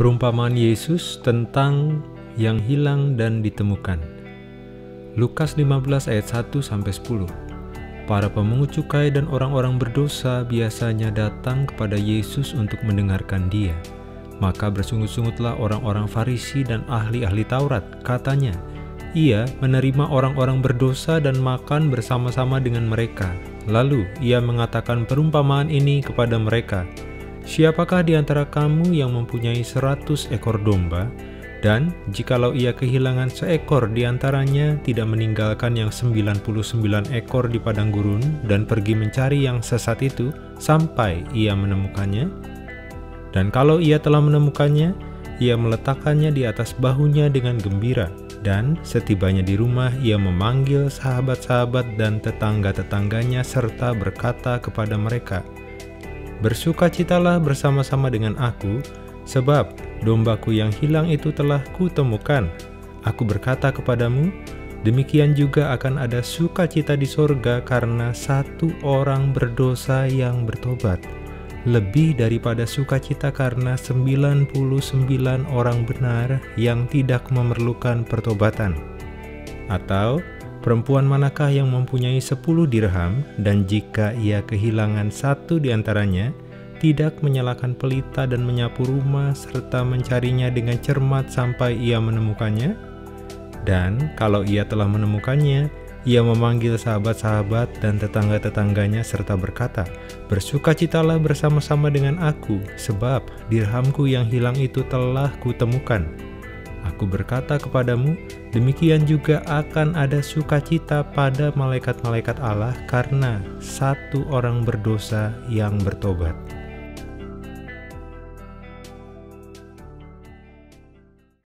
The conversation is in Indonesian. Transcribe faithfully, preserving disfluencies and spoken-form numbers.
Perumpamaan Yesus tentang yang hilang dan ditemukan. Lukas lima belas ayat satu sampai sepuluh. Para pemungut cukai dan orang-orang berdosa biasanya datang kepada Yesus untuk mendengarkan Dia. Maka bersungut-sungutlah orang-orang Farisi dan ahli-ahli Taurat. Katanya, Ia menerima orang-orang berdosa dan makan bersama-sama dengan mereka. Lalu Ia mengatakan perumpamaan ini kepada mereka. Siapakah di antara kamu yang mempunyai seratus ekor domba, dan jikalau ia kehilangan seekor di antaranya, tidak meninggalkan yang sembilan puluh sembilan ekor di padang gurun, dan pergi mencari yang sesat itu, sampai ia menemukannya? Dan kalau ia telah menemukannya, ia meletakkannya di atas bahunya dengan gembira, dan setibanya di rumah, ia memanggil sahabat-sahabat dan tetangga-tetangganya, serta berkata kepada mereka, "Bersukacitalah bersama-sama dengan aku, sebab dombaku yang hilang itu telah kutemukan. Aku berkata kepadamu, demikian juga akan ada sukacita di sorga karena satu orang berdosa yang bertobat, lebih daripada sukacita karena sembilan puluh sembilan orang benar yang tidak memerlukan pertobatan. Atau, perempuan manakah yang mempunyai sepuluh dirham, dan jika ia kehilangan satu di antaranya, tidak menyalakan pelita dan menyapu rumah serta mencarinya dengan cermat sampai ia menemukannya? Dan kalau ia telah menemukannya, ia memanggil sahabat-sahabat dan tetangga-tetangganya serta berkata, "Bersukacitalah bersama-sama dengan aku, sebab dirhamku yang hilang itu telah kutemukan." Aku berkata kepadamu, demikian juga akan ada sukacita pada malaikat-malaikat Allah karena satu orang berdosa yang bertobat.